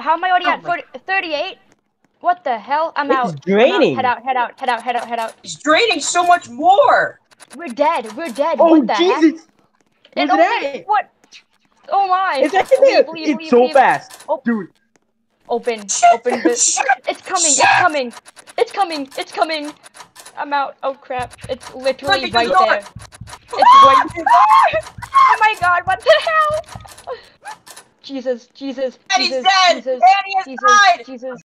How am I already Oh at my- 38? What the hell? I'm out. It's draining. Head out. Head out. Head out. Head out. Head out. It's draining so much more. We're dead. We're dead. Oh what the heck? Jesus! It Where's only it at? what? Oh my! It's actually Leave, leave, it's leave, so leave. fast, Oh. dude. Open. Shit, Open this. shit, It's coming. shit. It's coming. It's coming. It's coming. I'm out. Oh crap! It's literally Look, right it's there. It's right there. Oh my God! What the hell? Jesus! Jesus! And he's Jesus! dead. Jesus! And he has Jesus! died. Jesus!